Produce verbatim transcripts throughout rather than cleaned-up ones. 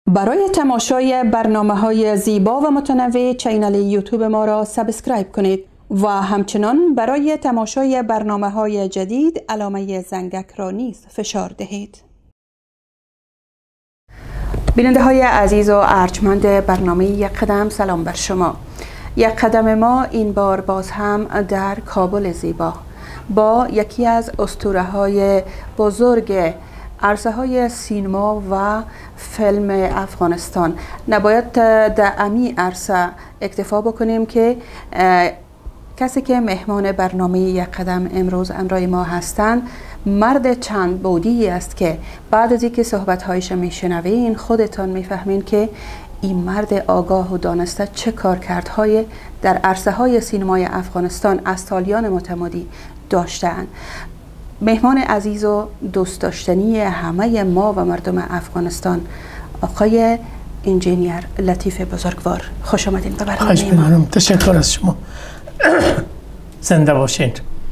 برای تماشای برنامه‌های زیبا و متنوع چینل یوتیوب ما را سابسکرایب کنید و همچنان برای تماشای برنامه‌های جدید علامه زنگک را نیز فشار دهید. بیننده های عزیز و ارجمند برنامه یک قدم، سلام بر شما. یک قدم ما این بار باز هم در کابل زیبا با یکی از اسطوره های بزرگ عرصه های سینما و فیلم افغانستان. نباید در امی عرصه اکتفا بکنیم که کسی که مهمان برنامه یک قدم امروز امرای ما هستند مرد چند بودی است که بعد از اینکه صحبت هایش میشنوین خودتان میفهمین که این مرد آگاه و دانسته چه کارکردهای در عرصه های سینمای افغانستان از سالیان متمادی داشته‌اند. مهمان عزیز و دوست داشتنی همه ما و مردم افغانستان، آقای انجینیر لطیف بزرگوار، خوش آمدین به برنامه. خوش ممنونم، تشکر از شما. زنده باشین.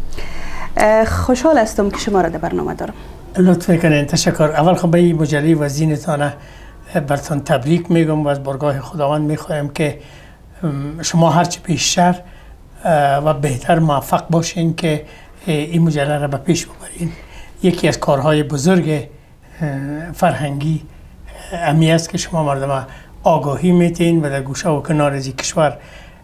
خوشحال هستم که شما را در برنامه دارم. لطف میکنین، تشکر. اول خب به این مجری وزینتان براتون تبریک میگم و از بارگاه خداوند میخوایم که شما هرچی بیشتر و بهتر موفق باشین که این مجله را به پیش ببرین. یکی از کارهای بزرگ فرهنگی امی است که شما مردم آگاهی میتین و در گوشه و کنار از کشور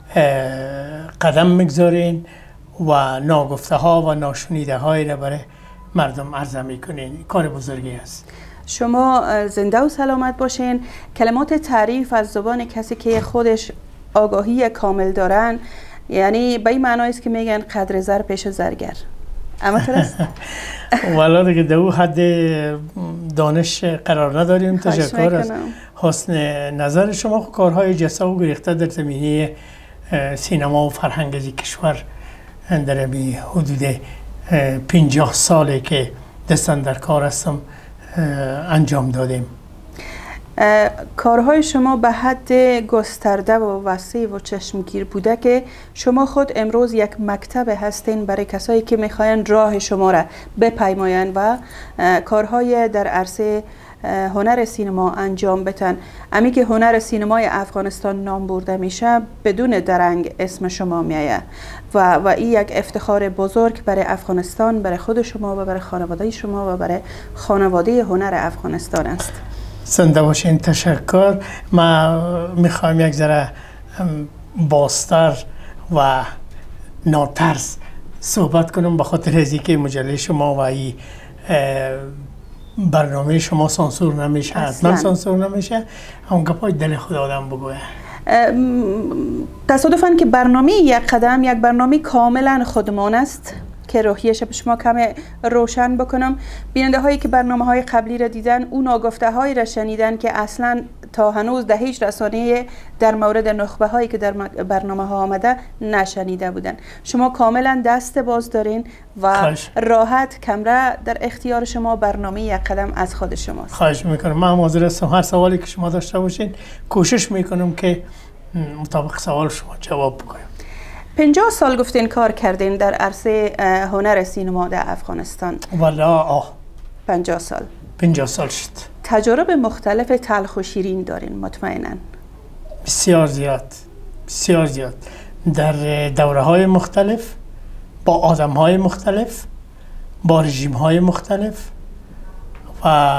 قدم میگذارین و ناگفته ها و ناشنیده هایی را برای مردم عرضه میکنین. کار بزرگی است. شما زنده و سلامت باشین. کلمات تعریف از زبان کسی که خودش آگاهی کامل دارن، یعنی به این معنی است که میگن قدر زر پیش زرگر. اما درست؟ والا دیگه در اون حد دانش قرار نداریم. تشکر از حسن نظر شما. کارهای جسا و گریخته در زمینه سینما و فرهنگ از کشور در می حدود پنجاه ساله که دستن در کار هستم انجام دادیم. کارهای شما به حد گسترده و وسیع و چشمگیر بوده که شما خود امروز یک مکتب هستین برای کسایی که میخواین راه شما را بپیماین و کارهای در عرصه هنر سینما انجام بتن. امی که هنر سینمای افغانستان نام برده میشه بدون درنگ اسم شما میایه و و این یک افتخار بزرگ برای افغانستان، برای خود شما و برای خانواده شما و برای خانواده هنر افغانستان است. زنده باشین. تشکر. ما میخوایم یک ذره باستر و ناترس صحبت کنم به خاطر از اینکه مجله شما و این برنامه شما سانسور نمیشه. حتما سانسور نمیشه. اون گپای دل خود آدم بگوه. تصادفاً که برنامه یک قدم یک برنامه کاملا خودمان است که روحیش به شما کم روشن بکنم. بیننده هایی که برنامه های قبلی را دیدن اون آگفته هایی را شنیدن که اصلا تا هنوز در هیچ رسانه در مورد نخبه هایی که در برنامه ها آمده نشنیده بودن. شما کاملا دست باز دارین و خواهش. راحت کمره در اختیار شما. برنامه یک قدم از خود شماست. خواهش میکنم. من حاضر هستم هر سوالی که شما داشته باشین کوشش میکنم که مطابق سوال شما جواب بکنم. پنجاه سال گفتین کار کردین در عرصه هنر سینما در افغانستان. والا آه پنجاه سال. پنجاه سال شد. تجارب مختلف تلخ و شیرین دارین مطمئنا. بسیار زیاد. بسیار زیاد. در دوره های مختلف، با آدم های مختلف، با رژیم های مختلف و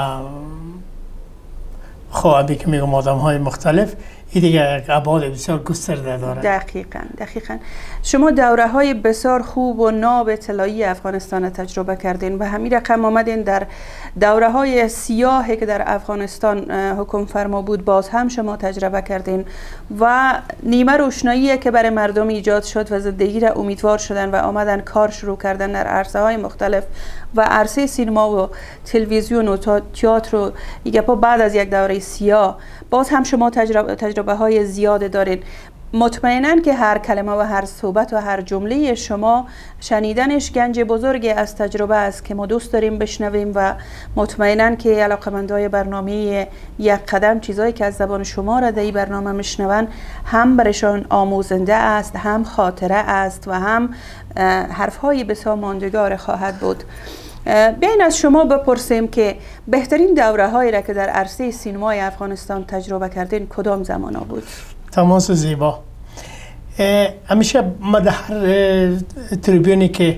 خواهدی که میگم آدم های مختلف، این دیگه ابعاد بسیار گسترده داره. دقیقاً دقیقاً. شما دوره های بسیار خوب و ناب طلایی افغانستان تجربه کردین و همین رقم آمدین در دوره های سیاهی که در افغانستان حکم فرما بود باز هم شما تجربه کردین و نیمه روشنایی که برای مردم ایجاد شد و زندگی را امیدوار شدن و آمدن کار شروع کردن در عرصه های مختلف و عرصه سینما و تلویزیون و تئاتر و دیگه. بعد از یک دوره سیاه باز هم شما تجربه تجربه های زیاد دارین. مطمئناً که هر کلمه و هر صحبت و هر جمله شما شنیدنش گنج بزرگی از تجربه است که ما دوست داریم بشنویم و مطمئناً که علاقه‌مندای برنامه یک قدم چیزایی که از زبان شما را در این برنامه میشنون هم برشان آموزنده است، هم خاطره است و هم حرف‌های بسیار ماندگار خواهد بود. بیاین از شما بپرسیم که بهترین دوره هایی را که در عرصه سینمای افغانستان تجربه کردین کدام زمان ها بود؟ تماس زیبا. همیشه ما در هر تریبیونی که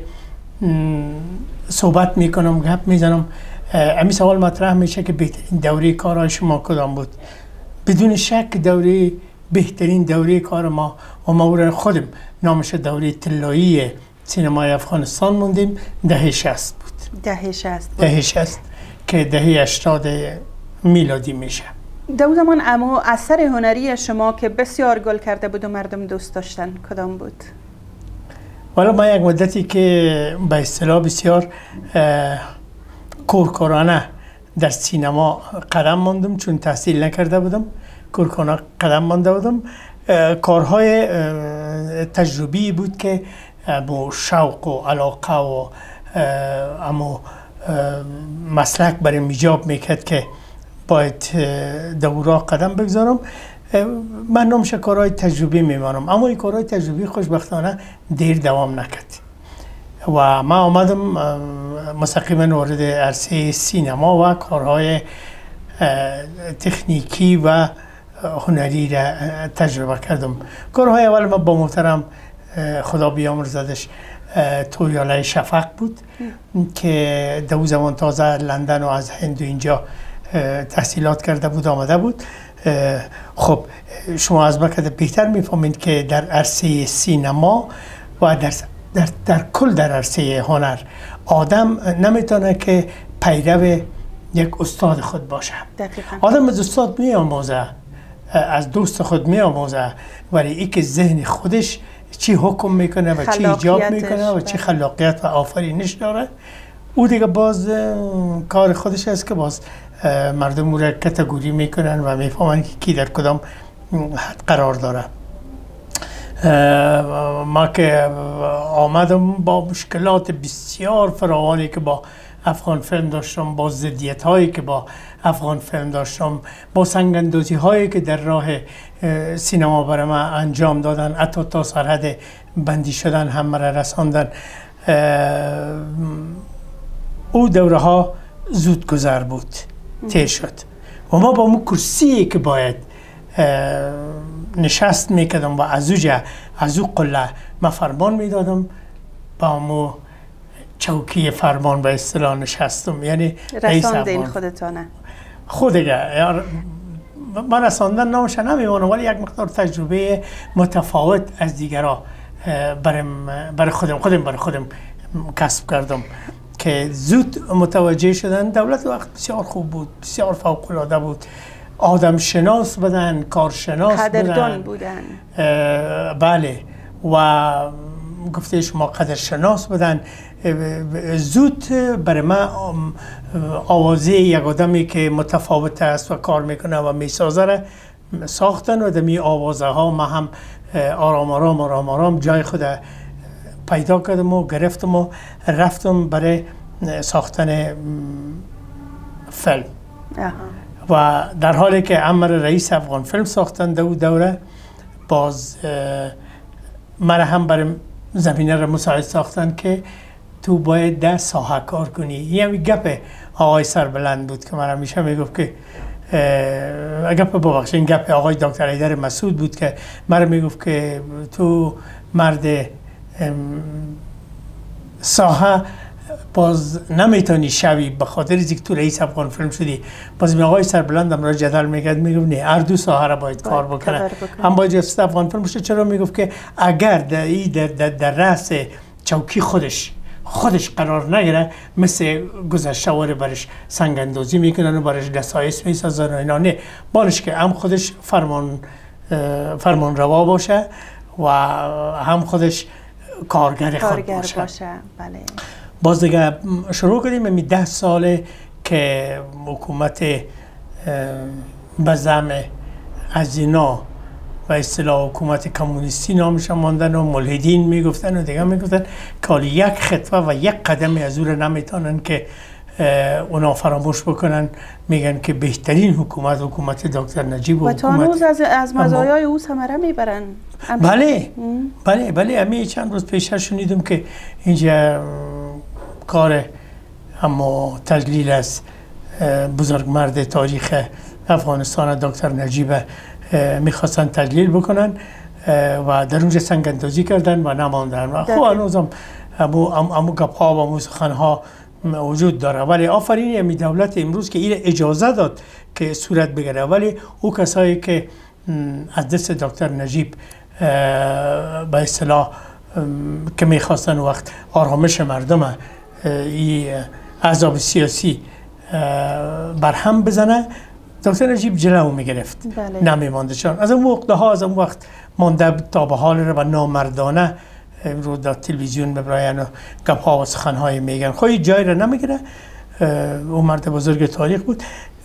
صحبت میکنم گپ میزنم همین سوال مطرح میشه که بهترین دوره کارهای شما کدام بود؟ بدون شک دوره بهترین دوره کار ما و ما خودم نامش دوره طلایی سینمای افغانستان موندیم دهه شصت بود. دهه شصت بود. دهه شصت که دهه هشتاد میلادی میشه. دو زمان اما اثر هنری شما که بسیار گل کرده بود و مردم دوست داشتن کدام بود؟ والا من یک مدتی که به اصطلاح بسیار کورکورانه در سینما قدم ماندم چون تحصیل نکرده بودم، کورکورانه قدم مانده بودم. کارهای تجربی بود که با شوق و علاقه و اما مسلک برای میجاب میکرد که باید دورا قدم بگذارم. من نامش کارهای تجربی میمانم، اما این کارهای تجربی خوشبختانه دیر دوام نکرد و من آمدم مستقیما وارد عرصه سینما و کارهای تکنیکی و هنری را تجربه کردم. کارهای اول ما با محترم خدا بیامرزدش توریاله شفق بود که دو زمان تازه لندن و از هند و اینجا تحصیلات کرده بود آمده بود. خب شما از بکده بهتر میفهمید که در عرصه سینما و در, در, در کل در عرصه هنر آدم نمیتونه که پیرو یک استاد خود باشه. دقیقا. آدم از استاد می آموزه، از دوست خود می آموزه، ولی ای که ذهن خودش چی حکم میکنه و چی ایجاب میکنه و چی خلاقیت و آفرینش داره او دیگه باز کار خودش است که باز مردم او را کتگوری میکنن و میفهمن که کی در کدام حد قرار داره. ما که آمدم با مشکلات بسیار فراوانی که با افغان فیلم داشتم، با ضدیت هایی که با افغان فیلم داشتم، با سنگ‌اندازی هایی که در راه سینما برای ما انجام دادن، حتی تا سرحد بندی شدن هم مرا رساندن. او دوره ها زود گذر بود، تیر شد و ما با مو کرسی که باید نشست میکردم و از اوجه از او قله ما فرمان میدادم با مو چوکی فرمان به اصطلاح نشستم، یعنی رساندین خودتانه خودگه من رساندن نامش نمیمانم ولی یک مقدار تجربه متفاوت از دیگرها برای خودم خودم برای خودم کسب کردم که زود متوجه شدن. دولت وقت بسیار خوب بود، بسیار فوق العاده بود، آدم شناس بودن، کارشناس قدردان بودن. بله و گفته شما قدرشناس بودن. زود برای من آوازه یک آدمی که متفاوت است و کار میکنه و میسازه را ساختن و دمی آوازه ها ما هم آرام آرام آرام آرام جای خود پیدا کردم و گرفتم و رفتم برای ساختن فیلم. و در حالی که امر رئیس افغان فیلم ساختن دو دوره باز مرا هم برای زمینه را مساعد ساختن که تو باید در ساحه کار کنی. یه گپ آقای سربلند بود که من همیشه میگفت که گپ ببخشید گپ آقای دکتر حیدر مسعود بود که من میگفت که تو مرد ساحه باز نمیتونی شوی به خاطر اینکه تو رئیس افغان فیلم شدی. باز می آقای سربلند هم را جدل میکرد میگفت نه هر دو ساحه را باید کار بکنه، هم باید رئیس افغان فیلم بشه. چرا میگفت که اگر در در در, در رأس چوکی خودش خودش قرار نگیره مثل گذشته واره برش سنگ اندازی میکنن و برش دسایس میسازن و اینا، نه بانش که هم خودش فرمان فرمان روا باشه و هم خودش کارگر خود باشه. باشه. بله. باز دیگه شروع کردیم می ده ساله که حکومت به زعم از اینا و اصطلاح حکومت کمونیستی نامش ماندن و ملحدین میگفتن و دیگه میگفتن که یک خطوه و یک قدم از او نمیتونن که اونا فراموش بکنن. میگن که بهترین حکومت حکومت دکتر نجیب و, و تا هنوز از از مزایای او ثمره میبرن. بله بله بله. امی چند روز پیش شنیدم که اینجا کار اما تجلیل از بزرگمرد تاریخ افغانستان دکتر نجیب میخواستن تجلیل بکنن و در اونجا سنگ اندازی کردن و نماندن و خب هنوزم امو امو گپ‌ها و امو سخن‌ها وجود داره. ولی آفرین امی دولت امروز که این اجازه داد که صورت بگیره، ولی او کسایی که از دست دکتر نجیب به اصطلاح که میخواستن وقت آرامش مردم این احزاب سیاسی برهم بزنه، دکتر نجیب جلو میگرفت، بله. نمیمانده. چون از اون وقت ها از اون وقت مانده تا به حال و نامردانه امروز در تلویزیون ببراین و گپ ها و سخن های میگن، خواهی جای را نمیگیره. او مرد بزرگ تاریخ بود.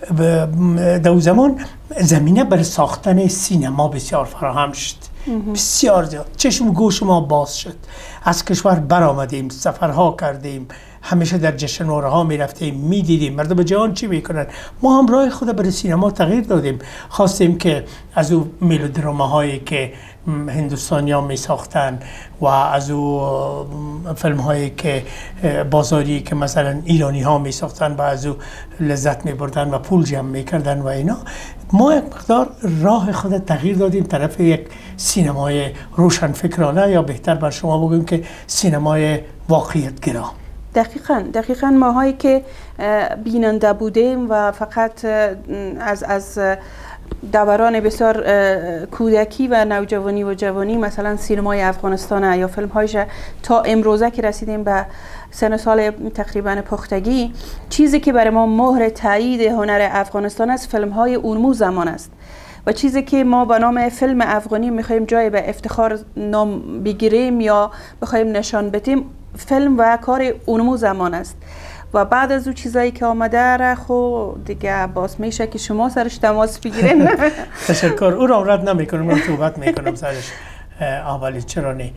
در زمان زمینه برای ساختن سینما بسیار فراهم شد، بسیار زیاد. چشم گوش ما باز شد، از کشور برآمدیم، سفرها کردیم، همیشه در جشنواره ها می رفتیم، می دیدیم مردم جهان چی میکنن. ما هم راه خود برای سینما تغییر دادیم، خواستیم که از او ملودراما هایی که هندوستانی ها می ساختن و از او فیلم هایی که بازاری که مثلا ایرانی ها می ساختن و از او لذت می بردن و پول جمع می کردن و اینا، ما یک مقدار راه خود تغییر دادیم طرف یک سینمای روشنفکرانه، یا بهتر بر شما بگیم که سینمای واقعیت‌گرا. دقیقاً دقیقاً ماهایی که بیننده بودیم و فقط از از دوران بسیار کودکی و نوجوانی و جوانی مثلا سینمای افغانستان یا فیلم هایش تا امروزه که رسیدیم به سن سال تقریبا پختگی، چیزی که برای ما مهر تایید هنر افغانستان است فیلم های اونمو زمان است و چیزی که ما به نام فیلم افغانی میخوایم جای به افتخار نام بگیریم یا بخوایم نشان بدیم، فیلم و کار اونمو زمان است. و بعد از اون چیزایی که آمده را خو دیگه باز میشه که شما سرش تماس بگیرین. تشکر. او را رد نمیکنم، من توبت میکنم سرش. اولی چرا نه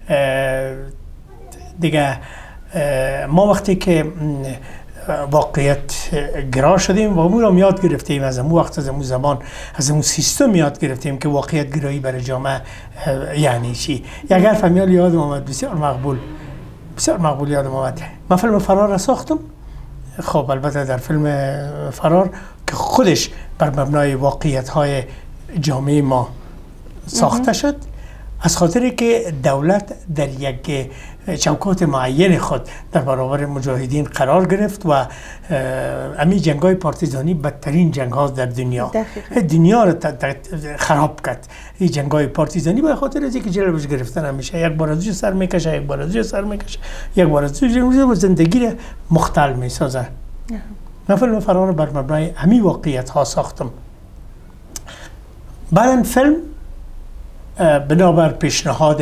دیگه. ما وقتی که واقعیت گرا شدیم و امور هم یاد گرفتیم از امو وقت، از امو زمان، از امو سیستم یاد گرفتیم که واقعیت گرایی برای جامعه یعنی چی. یک حرف هم یادم آمد بسیار مقبول بسیار مقبول یادم آمد. من فیلم فرار را ساختم. خب البته در فیلم فرار که خودش بر مبنای واقعیت های جامعه ما ساخته شد، از خاطری که دولت در یک چوکات معین خود در برابر مجاهدین قرار گرفت و امی جنگ‌های پارتیزانی بدترین جنگ ها در دنیا دقیقا. دنیا را خراب کرد. این جنگ‌های پارتیزانی به خاطر از اینکه جلوش گرفتن همیشه یک بار از سر میکشه، یک بار از سر میکشه، یک بار از زندگی را مختل میسازه. من فیلم فرار بر مبنای همین واقعیت ها ساختم. بعد فیلم بنابر پیشنهاد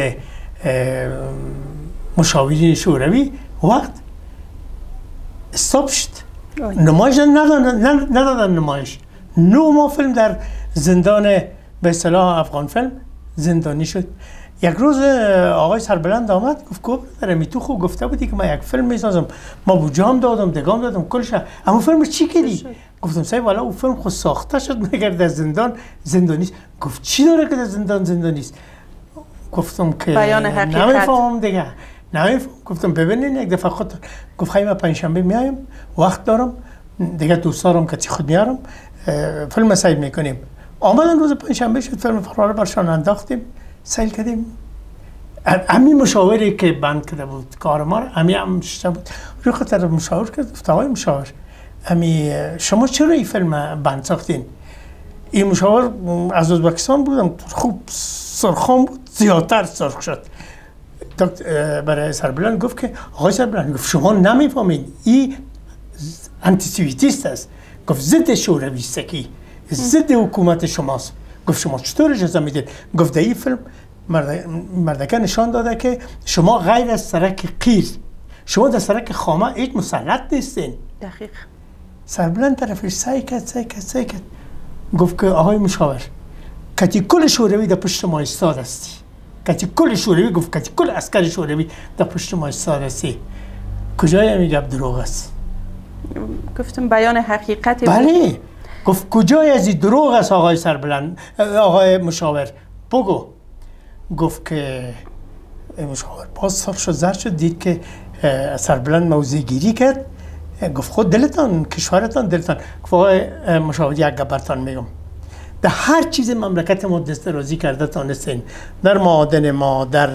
مشاورین شوروی وقت استاپ شد، نمایش ندادن ندادن نمایش. نو ما فیلم در زندان به اصطلاح افغان فیلم زندانی شد. یک روز آقای سربلند آمد گفت کو برادر می تو خوب گفته بودی که من یک فیلم میسازم، ما بودجام دادم دگام دادم کلش، اما فیلم چی کردی؟ گفتم صاحب والا اون فیلم خود ساخته شد مگر در زندان زندانی است. گفت چی داره که در زندان زندانی است؟ گفتم که بیان حقیقت نمیفهمم دیگه نمیفهم. گفتم ببینین یک دفعه خود گفت خیلی من پنجشنبه میایم وقت دارم دیگه، دوستارم که خود میارم فیلم سعی میکنیم. آمدن روز پنجشنبه شد، فیلم فرار برشان انداختیم، سیل کردیم. همین مشاوری که بند کرده بود کار ما رو، همین هم شده بود، روی خاطر مشاور کرد. گفت آقای مشاور امی شما چرا این فیلم بند ساختین؟ این مشاور از ازبکستان بودم، خوب سرخان بود، زیادتر سرخ شد. برای سربلند گفت که آقای سربلند گفت شما نمیفهمین این انتیسویتیست است. گفت ضد شورویستگی، ضد حکومت شماست. گفت شما چطور اجازه میدید؟ گفت در این فیلم مردکه نشان داده که شما غیر از سرک قیر، شما در سرک خامه هیچ مسلط نیستین. دقیق. سربلند طرفش سعی کرد سعی کرد سعی کرد گفت که آقای مشاور کتی کل شوروی در پشت ما ایستاد استی، کتی کل شوروی، گفت کتی کل عسکر شوروی در پشت ما ایستاد استی. کجای همین گپ دروغ است؟ گفتم بیان حقیقت. بله. گفت کجای از این دروغ است آقای سربلند آقای مشاور بگو. گفت که مشاور باز سرخ شد زرد شد، دید که سربلند موضع گیری کرد، گفت خود دلتان کشورتان دلتان گفت مشاهده یک گبرتان میگم در هر چیز مملکت ما دست درازی کرده تانستین، در معادن ما، در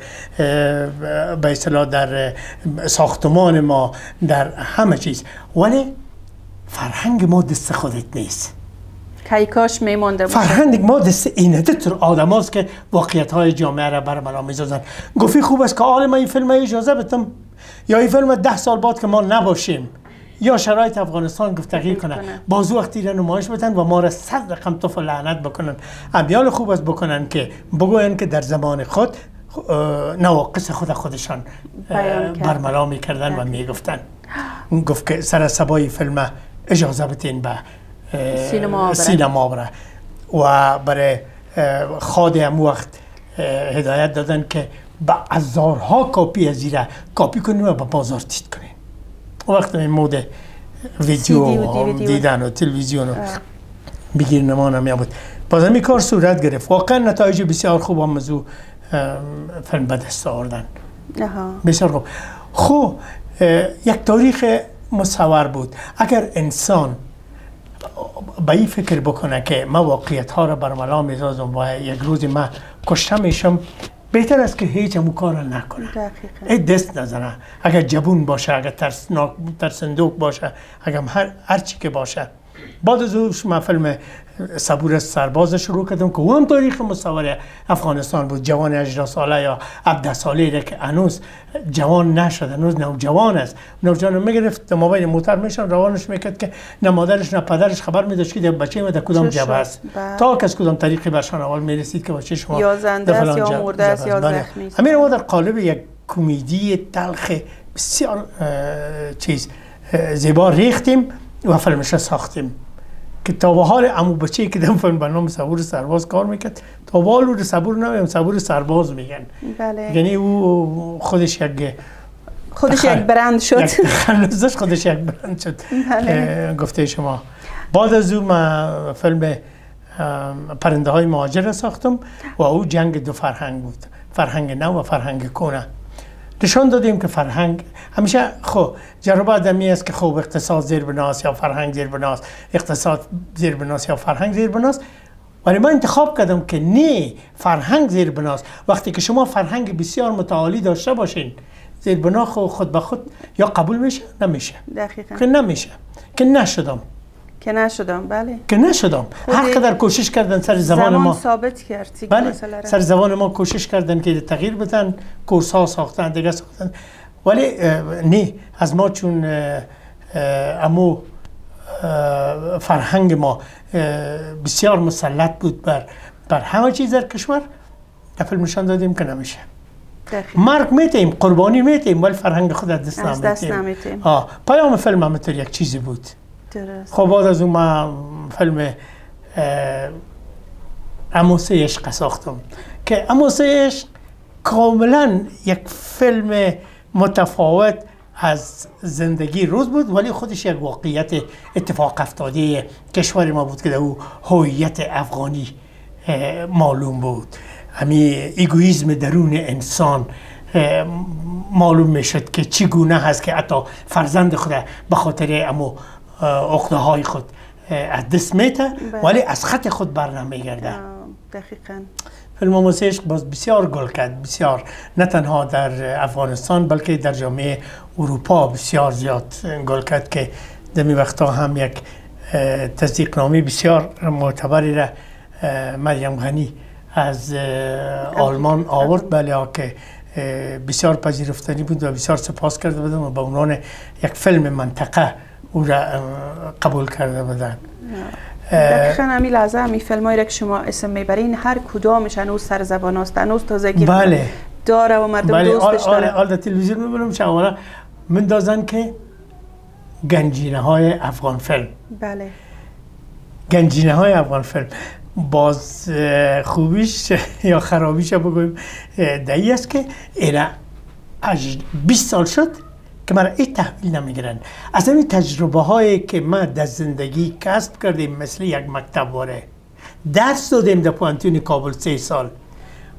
به اصطلاح در ساختمان ما، در همه چیز، ولی فرهنگ ما دست خودت نیست. کی کاش میمونده باشه. فرهنگ ما دست اینه تر آدم هاست که واقعیت های جامعه را برملا میزازن. گفتی خوب است که آل ما این فیلم اجازه بدم یا این فیلم ده سال بعد که ما نباشیم یا شرایط افغانستان گفت تغییر کنه بازو وقتی را نمایش بدن و ما را صد رقم طف لعنت بکنن. امیال خوب است بکنن که بگوین که در زمان خود نواقص خود خودشان برملا میکردن و میگفتن. گفت که سر سبای فیلم اجازه بدین به سینما, سینما بره و برای خاد هم وقت هدایت دادن که به هزارها کاپی از زیره کاپی کنیم و به بازار تید کنیم. وقت این مود ویدیو دیدن و تلویزیون و بگیر نمان هم بود. باز همی کار صورت گرفت. واقعا نتایج بسیار خوب هم از او فیلم به دست آوردن. بسیار خوب. خب یک تاریخ مصور بود. اگر انسان به این فکر بکنه که ما واقعیت ها را برملا میسازم و یک روز ما کشته میشم، بهتر است که هیچ همون کار را نکنه. این دست نزنه. اگر جبون باشه، اگر ترسناک ترسندوک باشه، اگر هر هر چی که باشه. بعد از اون ما فیلم صبور سرباز شروع کردم که اون تاریخ مصور افغانستان بود. جوان هجده ساله یا هفده ساله که هنوز جوان نشد، هنوز نوجوان است. نوجوان میگرفت در مابین موتر میشن روانش میکرد که نه مادرش نه پدرش خبر میداشت که بچه ما در کدام جبهه است. تا که از کدام طریقی برشان اول میرسید که بچه شما یا زنده است یا مرده است یا زخمی است. همین ما در قالب یک کمدی تلخ بسیار چیز زیبا ریختیم و فیلمش ساختیم که تا به حال عمو بچه‌ای که در فیلم به نام صبور سرباز کار میکرد تا به حال رو صبور نمیم صبور سرباز میگن. بله. یعنی او خودش یک خودش یک برند شد. یک تخلصش خودش یک برند شد. بله. گفته شما. بعد از او ما فیلم پرنده های مهاجر ساختم و او جنگ دو فرهنگ بود، فرهنگ نو و فرهنگ کهنه. نشان دادیم که فرهنگ همیشه خب جربه آدمی است که خوب اقتصاد زیر بناست یا فرهنگ زیر بناست، اقتصاد زیر بناست یا فرهنگ زیر بناست، ولی من انتخاب کردم که نه، فرهنگ زیر بناست. وقتی که شما فرهنگ بسیار متعالی داشته باشین، زیر بنا خود به خود یا قبول میشه نمیشه. دقیقاً. که نمیشه، که نشدم. که نشدم بله. که نشدم. هر قدر کوشش کردن سر زبان زمان ما. ثابت کرد. بله. سر زبان ما کوشش کردن که تغییر بدن، کورس ها ساختن، دیگه ساختن. ولی نه، از ما چون امو فرهنگ ما بسیار مسلط بود بر بر همه چیز در کشور، در فیلم نشان دادیم که نمیشه. مرگ میتیم، قربانی میتیم، ولی فرهنگ خود از دست نمیتیم. آه، پیام فیلم هم یک چیزی بود. درست. خب بعد از اون ما فیلم عموسه عشق ساختم که عموسه عشق کاملا یک فیلم متفاوت از زندگی روز بود، ولی خودش یک واقعیت اتفاق افتاده کشور ما بود که در او هویت افغانی معلوم بود. همین ایگویزم درون انسان معلوم میشد که چگونه هست که حتی فرزند خود به خاطر امو عقده های خود از دست میته ولی از خط خود بر نمیگرده. دقیقاً. فیلم عموسه عشق باز بسیار گل کرد، بسیار، نه تنها در افغانستان بلکه در جامعه اروپا بسیار زیاد گل کرد که در می وقتا هم یک تصدیق نامه بسیار معتبری را مریم غنی از آلمان آورد، بله، که بسیار پذیرفتنی بود و بسیار سپاس کرده بودم و به عنوان یک فیلم منطقه او را قبول کرده بودن. دقیقاً همین لحظه همین فیلمایی را که شما اسم میبرین هر کدامش هنوز سر زبان است، هنوز تازگی بله. داره و مردم بله. دوستش داره. آل در تلویزیون میبینم شما من دازن که گنجینه های افغان فیلم. بله. گنجینه های افغان فیلم باز خوبیش یا خرابیش بگویم دایی است که اینا بیست سال شد که مرا این تحویل نمیگیرن. از این تجربه هایی که ما در زندگی کسب کردیم مثل یک مکتب واره درس دادیم در پوانتون کابل سه سال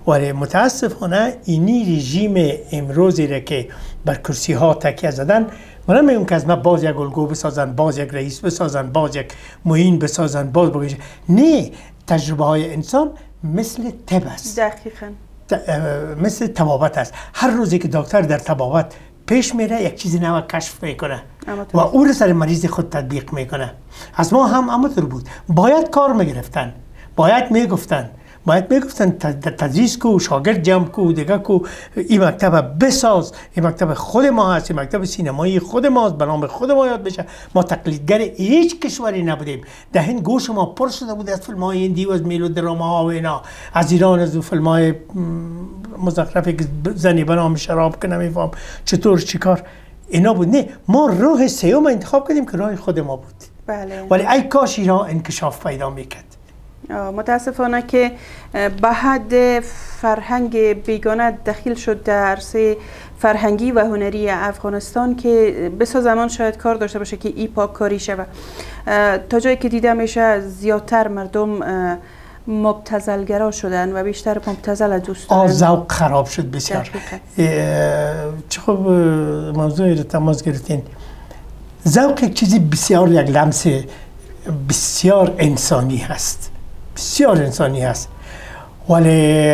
ولی متاسفانه اینی رژیم امروزی را که بر کرسی ها تکیه زدن، من نمیگم که از ما باز یک الگو بسازن، باز یک رئیس بسازن، باز یک معین بسازن، باز بگیشن. نه، تجربه های انسان مثل طب است. دقیقاً. مثل طبابت است. هر روزی که دکتر در طبابت پیش میره یک چیزی نو کشف میکنه و او رو سر مریض خود تطبیق میکنه. از ما هم همونطور بود. باید کار میگرفتن، باید میگفتن، باید میگفتن تدریس کو، شاگرد جمع کو، دیگه کو، این مکتب بساز، این مکتب خود ما هست، این مکتب سینمایی خود ما هست، به نام خود ما یاد بشه. ما تقلیدگر هیچ کشوری نبودیم. دهن گوش ما پر شده بود از فیلم های هندی و از میلودراما ها و اینا، از ایران، از فیلم های مزخرفی که زنی به نام شراب که نمیفهم چطور چیکار اینا بود. نه، ما راه سیوم انتخاب کردیم که راه خود ما بود. بله. ولی ای کاش ایران انکشاف پیدا میکرد. متاسفانه که به حد فرهنگ بیگانه دخیل شد در عرصه فرهنگی و هنری افغانستان که بسا زمان شاید کار داشته باشه که ای پاک کاری شود. تا جایی که دیده میشه زیادتر مردم مبتذلگرا شدن و بیشتر مبتذل دوست دارن. ذوق خراب شد بسیار. چه خوب موضوعی رو تماس گرفتین. ذوق یک چیزی بسیار، یک لمس بسیار انسانی هست، بسیار انسانی هست. ولی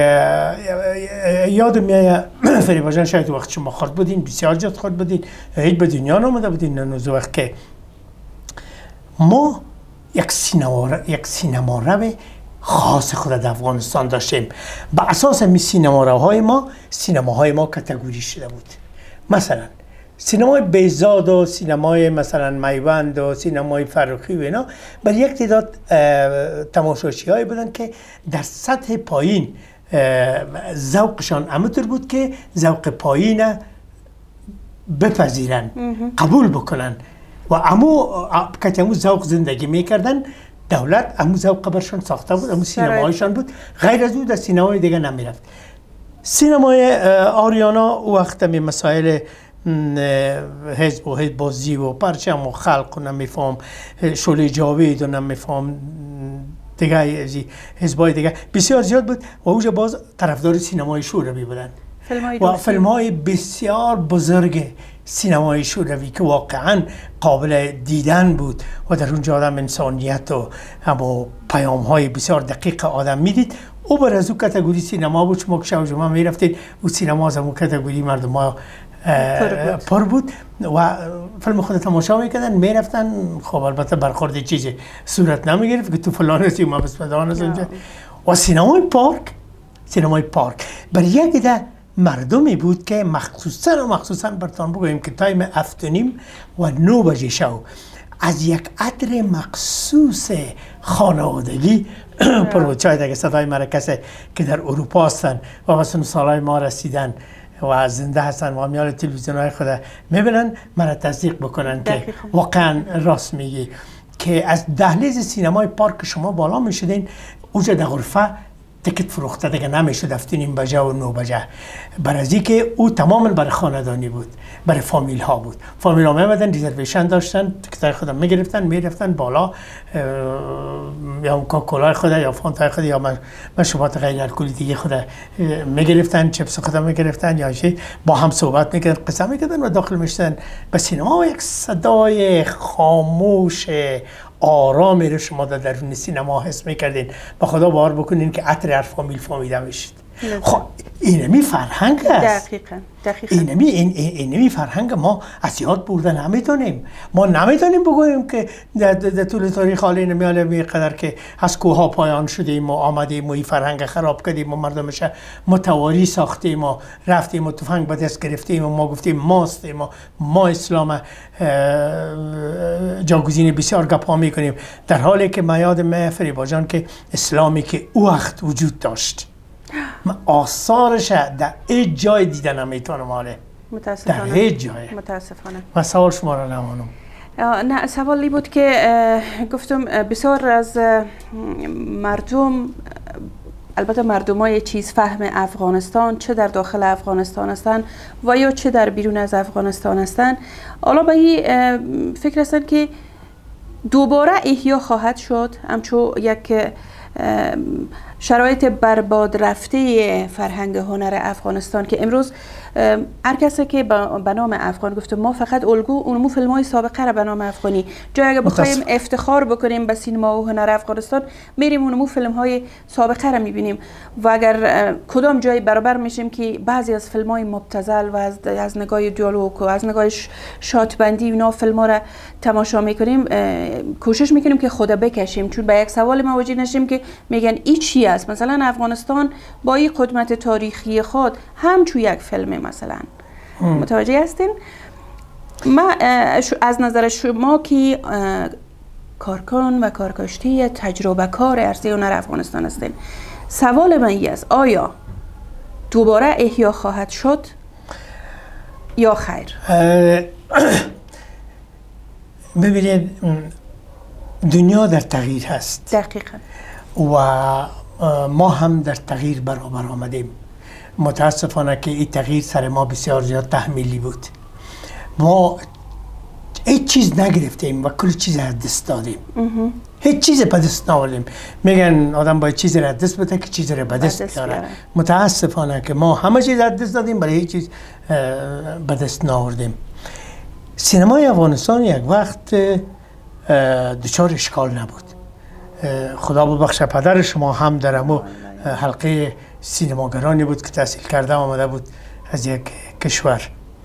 یادم میاد فریبا جان شاید وقت شما خورد بودین، بسیار جد خورد بودین، هیچ به دنیا نامده بودین نوزو وقت که ما یک سینما یک سینما رو خاص خود در افغانستان داشتیم. با اساس می سینما روهای ما، سینماهای ما کاتگوری شده بود. مثلا سینمای بیزاد و سینمای مثلا میوند و سینمای فرخی و اینا بر یک تعداد تماشاچی هایی بودن که در سطح پایین ذوقشان همونطور بود که ذوق پایین بپذیرن، قبول بکنن و امو که امو ذوق زندگی میکردن. دولت امو ذوق برشان ساخته بود، امو سینمایشان بود، غیر از او در سینمای دیگه نمیرفت. سینمای آریانا وقت می مسائل حزب و حزب بازی و پرچم و خلق و نمیفهم شعله جاوید و نمیفهم دیگه حزبای دیگه بسیار زیاد بود و اوجا باز طرفدار سینمای شوروی بودن و فیلم های بسیار بزرگ سینمای شوروی که واقعا قابل دیدن بود و در اونجا آدم انسانیت و هم پیام های بسیار دقیق آدم میدید. او بر از او کاتگوری سینما بود. شما که شب جمعه میرفتید او سینما از اون کاتگوری مردم ها پر بود و فیلم خود تماشا میکردن میرفتن. خب البته برخورد چیزی صورت نمیگرفت که تو فلان هستی ما بس بدان از اونجا. و سینمای پارک، سینمای پارک بر یک ده مردمی بود که مخصوصا و مخصوصا برتان بگویم که تایم هفتونیم و نو بجه شو از یک عطر مخصوص خانوادگی پر بود. شاید اگه صدای مرا کسی که در اروپا هستن و مثلا سالهای ما رسیدن و زنده هستن و میال تلویزیون های خود میبینن مرا تصدیق بکنن که واقعا راست میگی که از دهلیز سینمای پارک شما بالا میشدین اوجا در غرفه تکت فروخته دیگه نمیشد افتونیم بجه و نو بجه. برای که او تماما برای خاندانی بود، برای فامیل ها بود. فامیل ها میمدن ریزرویشن داشتن، تکتای خودم میگرفتن میرفتن بالا یا کوکاکولا خود یا فانتا خود یا مشروبات غیر الکلی دیگه خود میگرفتن، چپس خودم میگرفتن یا چی، با هم صحبت میکردن، قصه میکردن و داخل میشدن به سینما. و یک صدای خاموش آرامی رو شما در درون سینما حس میکردین. با خدا باور بکنین که عطر هر فامیل فامیده میشید. خب اینمی فرهنگ است. دقیقاً دقیقاً. اینمی این اینمی فرهنگ ما از یاد بردن نمیتونیم. ما نمیتونیم بگوییم که در, در طول تاریخ حال اینمی عالمی قدر که از کوها پایان شدیم و آمدیم و این فرهنگ خراب کردیم و مردمش متواری ساختیم و رفتیم و تفنگ به دست گرفتیم و ما گفتیم ماستیم و ما اسلام جاگزین بسیار گپا میکنیم، در حالی که من یادم فریبا جان که اسلامی که او وقت وجود داشت من آثارش در هیچ جای دیدن نمیتونم. ماله متاسفانه در هیچ جای. متاسفانه من سوال شما را نمانم. نه سوالی بود که گفتم بسیار از مردم، البته مردمای چیز فهم افغانستان چه در داخل افغانستان هستند و یا چه در بیرون از افغانستان هستند، حالا به این فکر هستند که دوباره احیا خواهد شد همچون یک شرایط برباد رفته فرهنگ هنر افغانستان که امروز هر کسی که به نام افغان گفته ما فقط الگو اونمو فیلم های سابقه را به نام افغانی جای اگه بخوایم افتخار بکنیم به سینما و هنر افغانستان میریم اونمو فیلم های سابقه را میبینیم و اگر کدام جای برابر میشیم که بعضی از فیلم های مبتذل و از, از نگاه دیالوگ و از نگاه شاتبندی اینا فیلم ها را تماشا میکنیم کوشش میکنیم که خود بکشیم چون به یک سوال مواجه نشیم که میگن این چی است مثلا افغانستان با این قدمت تاریخی خود همچون یک فیلم مثلا هم. متوجه هستین؟ ما از نظر شما که کارکن و کارکشتی تجربه کار عرصه هنر افغانستان هستین سوال من این است آیا دوباره احیا خواهد شد یا خیر؟ ببینید دنیا در تغییر هست دقیقا و ما هم در تغییر برابر آمدیم متاسفانه که این تغییر سر ما بسیار زیاد تحمیلی بود ما هیچ چیز نگرفتیم و کل چیز را دست دادیم هیچ چیز به دست نآوردیم میگن آدم باید چیز را دست بده که چیز را به دست بیاره متاسفانه که ما همه چیز را دست دادیم برای هیچ چیز به دست نآوردیم سینمای افغانستان یک وقت دچار اشکال نبود خدا ببخشه پدر شما هم در همو حلقه سینماگرانی بود که تحصیل کرده آمده بود از یک کشور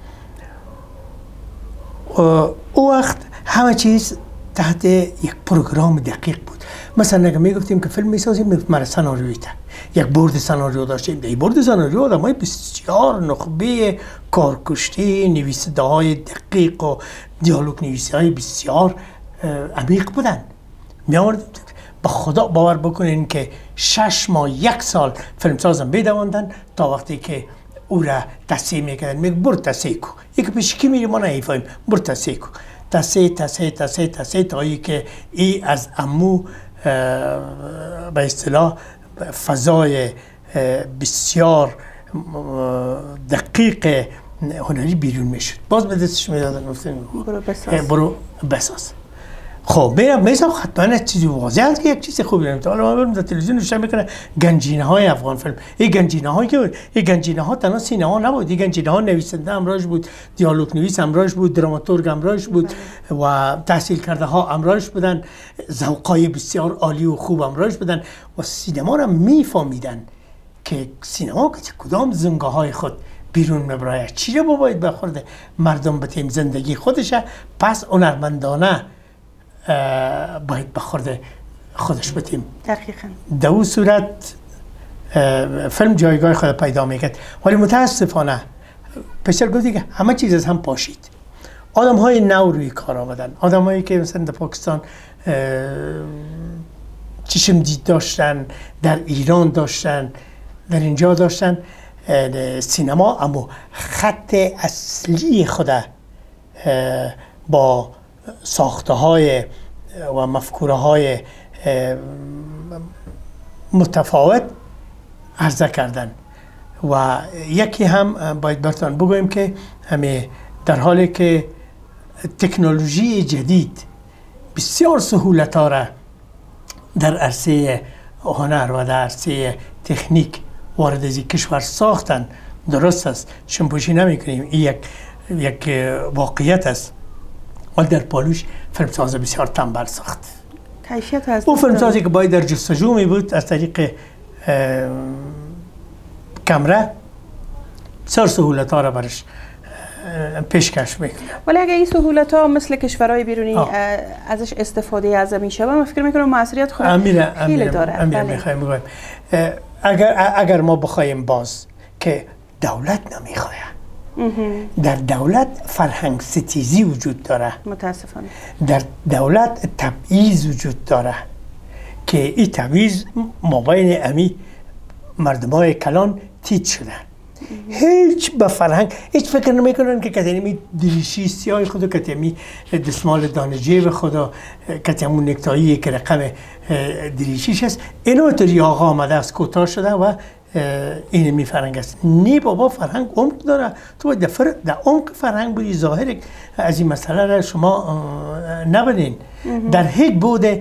او وقت همه چیز تحت یک پروگرام دقیق بود مثلا اگه میگفتیم که فیلم میسازیم مر سناریویی تا یک بورد سناریو داشتیم این بورد سناریو آدمای بسیار نخبه کارکشته نویسنده های دقیق و دیالوگ نویسی های بسیار عمیق بودن میآوردیم با خدا باور بکنین که شش ماه یک سال فیلم سازم بدواندن تا وقتی که او را تصحیح میکردن میگه برو تصحیح کو یک پیش کی میری ما نمیفهمیم برو تصحیح کو تصحیح تصحیح تصحیح تصحیح تا ای که ای از امو به اصطلاح فضای بسیار دقیق هنری بیرون میشد باز به دستش میدادن گفتن برو بساز برو بساز خب میرم میسا حتما چیزی واضح است که یک چیز خوبی نمیشه حالا ما بریم در تلویزیون روشن میکنه گنجینه های افغان فیلم این گنجینه هایی که این گنجینه ها تنها سینما نبود این گنجینه ها نویسنده امراش بود دیالوگ نویس امراش بود دراماتورگ امراش بود و تحصیل کرده ها امراش بودن ذوقای بسیار عالی و خوب امراش بودن و سینما را میفهمیدن که سینما که کدام زنگاه های خود بیرون میبره چی رو باید بخورده مردم به تیم زندگی خودشه پس هنرمندانه باید بخورده خودش بتیم دقیقاً در اون صورت فیلم جایگاه خود پیدا میکرد ولی متاسفانه پیشتر گفتی که همه چیز از هم پاشید آدم های نو روی کار آمدن آدم هایی که مثلا در پاکستان چشم دید داشتن در ایران داشتن در اینجا داشتن سینما اما خط اصلی خود با ساخته های و مفکوره های متفاوت عرضه کردن و یکی هم باید براتون بگویم که همه در حالی که تکنولوژی جدید بسیار سهولت ها را در عرصه هنر و در عرصه تکنیک وارد از کشور ساختن درست است شنپوشی نمی کنیم این یک یک واقعیت است ولی در پالوش فیلمساز بسیار تنبل ساخت کیفیت از او فیلمسازی که باید در جستجو می بود از طریق کامرا بسیار سهولت ها را برش پیشکش میکنه ولی اگه این سهولت ها مثل کشورهای بیرونی آه. ازش استفاده از میشه من فکر میکنم موثریت خود امیره خیلی امیره داره امیره میخوایم بگویم اگر اگر ما بخوایم باز که دولت نمیخواه در دولت فرهنگ ستیزی وجود داره متاسفانه در دولت تبعیض وجود داره که این تبعیض مابین امی مردمای کلان تیت شده هیچ به فرهنگ هیچ فکر نمیکنن که کتیمی دریشی سیاه خودو کتیمی دستمال دانجی به خدا کتیمو نکتایی که رقم دریشیش است اینو توری آقا آمده است کوتاه شده و این می فرهنگ است نی بابا فرهنگ عمق داره تو در فر... در عمق فرهنگ بودی ظاهر از این مسئله را شما نبینین در هیچ بود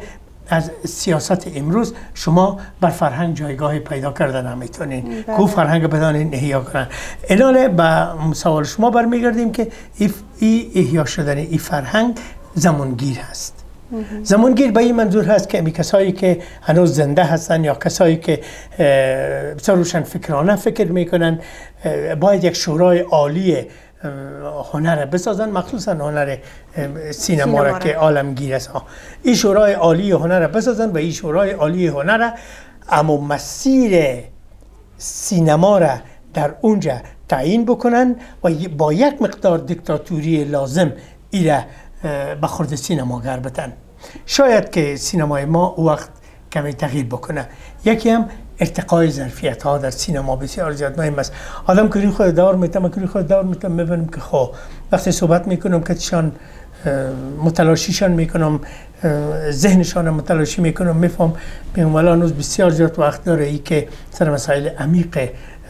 از سیاست امروز شما بر فرهنگ جایگاه پیدا کردن نمیتونین. کو فرهنگ بدانین احیا کنن. ایناله به سوال شما برمیگردیم که ای, ای احیا شدن ای فرهنگ زمانگیر هست. زمانگیر به این منظور هست که امی کسایی که هنوز زنده هستن یا کسایی که بسیار روشن فکرانه فکر میکنن باید یک شورای عالی هنر بسازن، مخصوصا هنر سینما را که عالمگیر است. این شورای عالی هنر بسازن و این شورای عالی هنر اما مسیر سینما را در اونجا تعیین بکنن و با یک مقدار دیکتاتوری لازم ای را به خورد سینماگر بدن. شاید که سینمای ما او وقت کمی تغییر بکنه. یکی هم ارتقای ظرفیت ها در سینما بسیار زیاد مهم است. آدم که خود دار میتم که خود دار میتم میبینم که خب وقتی صحبت میکنم که چشان متلاشیشان میکنم، ذهنشان متلاشی میکنم، میفهم میگم ولی هنوز بسیار زیاد وقت داره ای که سر مسائل عمیق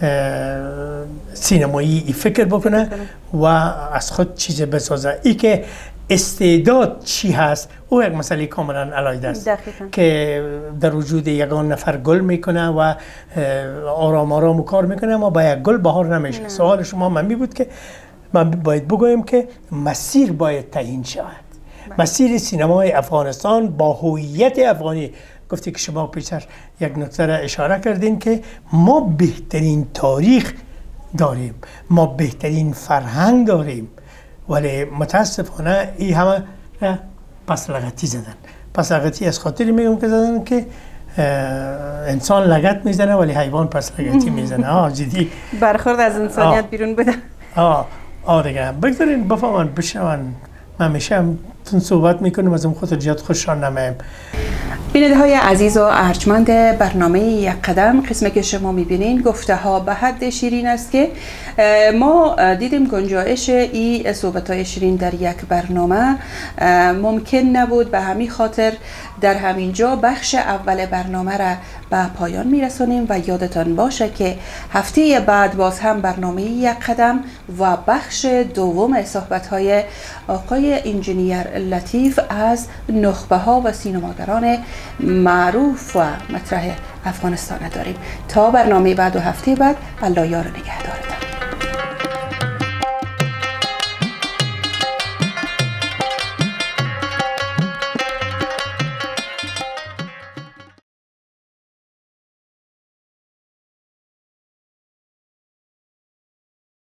سینمایی ای فکر بکنه و از خود چیز بسازه. ای که استعداد چی هست او یک مسئله کاملا علیحده است که در وجود یگان نفر گل میکنه و آرام آرام کار میکنه اما با یک گل بهار نمیشه. نه. سوال شما من می بود که من باید بگویم که مسیر باید تعیین شود. مسیر سینمای افغانستان با هویت افغانی. گفتی که شما پیشتر یک نکته را اشاره کردین که ما بهترین تاریخ داریم، ما بهترین فرهنگ داریم، ولی متاسفانه این همه پس لغتی زدن. پس لغتی از خاطری میگم که زدن که انسان لغت میزنه ولی حیوان پس لغتی میزنه. آه جدی برخورد از انسانیت بیرون بده. آه آه دیگه بگذارین بفهمن بشنون. من میشه تون صحبت میکنم از اون خود جد خوششان نمیم. بیننده های عزیز و ارجمند برنامه یک قدم، قسمی که شما میبینین گفته ها به حد شیرین است که ما دیدیم گنجایش ای صحبت های شیرین در یک برنامه ممکن نبود. به همین خاطر در همین جا بخش اول برنامه را به پایان میرسونیم و یادتان باشه که هفته بعد باز هم برنامه یک قدم و بخش دوم صحبت های آقای انجینیر لطیف از نخبه ها و سینماگران معروف و مطرح افغانستان داریم. تا برنامه بعد و هفته بعد الله یار نگهدارتان.